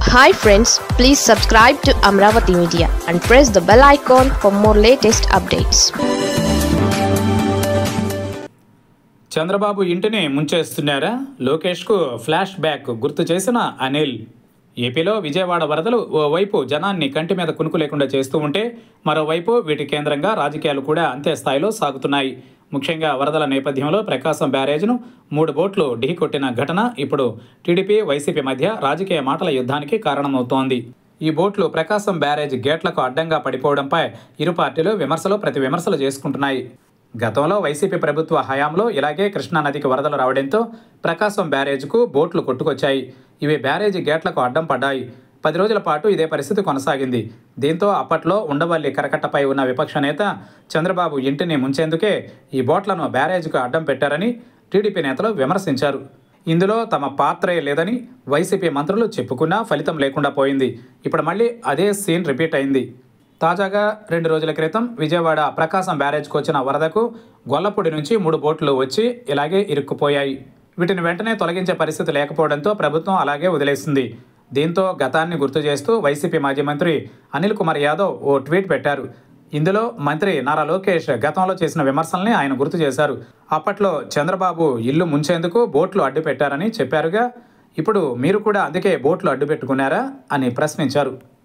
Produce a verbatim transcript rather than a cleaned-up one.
Hi friends, please subscribe to Amravati Media and press the bell icon for more latest updates. Chandrababu ఇంటిని ముంచేస్తున్నారా? లోకేష్కు flash back గుర్తు చేసిన అనిల్. ఏపీలో విజయవాడ వరదలు ఓవైపు జనాన్ని కంటి మీద కునుకు లేకుండా చేస్తూ ఉంటే, మరోవైపు వీటి కేంద్రంగా రాజకీయాలు కూడా అంతే స్థాయిలో సాగుతున్నాయి. ముఖ్యంగా వరదల నేపథ్యంలో ప్రకాశం బ్యారేజ్ను మూడు బోట్లు ఢీకొట్టిన ఘటన ఇప్పుడు టీడీపీ వైసీపీ మధ్య రాజకీయ మాటల యుద్ధానికి కారణమవుతోంది. ఈ బోట్లు ప్రకాశం బ్యారేజ్ గేట్లకు అడ్డంగా పడిపోవడంపై ఇరు పార్టీలు విమర్శలు ప్రతి విమర్శలు చేసుకుంటున్నాయి. గతంలో వైసీపీ ప్రభుత్వ హయాంలో ఇలాగే కృష్ణానదికి వరదలు రావడంతో ప్రకాశం బ్యారేజ్కు బోట్లు కొట్టుకొచ్చాయి. ఇవి బ్యారేజీ గేట్లకు అడ్డం పడ్డాయి. పది రోజుల పాటు ఇదే పరిస్థితి కొనసాగింది. దీంతో అప్పట్లో ఉండవల్లి కరకట్టపై ఉన్న విపక్ష నేత చంద్రబాబు ఇంటిని ముంచేందుకే ఈ బోట్లను బ్యారేజ్కు అడ్డం పెట్టారని టీడీపీ నేతలు విమర్శించారు. ఇందులో తమ పాత్రే లేదని వైసీపీ మంత్రులు చెప్పుకున్నా ఫలితం లేకుండా పోయింది. ఇప్పుడు మళ్ళీ అదే సీన్ రిపీట్ అయింది. తాజాగా రెండు రోజుల క్రితం విజయవాడ ప్రకాశం బ్యారేజ్కు వచ్చిన వరదకు గొల్లపూడి నుంచి మూడు బోట్లు వచ్చి ఇలాగే ఇరుక్కుపోయాయి. వీటిని వెంటనే తొలగించే పరిస్థితి లేకపోవడంతో ప్రభుత్వం అలాగే వదిలేసింది. దీంతో గతాన్ని గుర్తు చేస్తూ వైసీపీ మాజీ మంత్రి అనిల్ కుమార్ యాదవ్ ఓ ట్వీట్ పెట్టారు. ఇందులో మంత్రి నారా లోకేష్ గతంలో చేసిన విమర్శల్ని ఆయన గుర్తు చేశారు. అప్పట్లో చంద్రబాబు ఇల్లు ముంచేందుకు బోట్లు అడ్డు పెట్టారని చెప్పారుగా, ఇప్పుడు మీరు కూడా అందుకే బోట్లు అడ్డు పెట్టుకున్నారా అని ప్రశ్నించారు.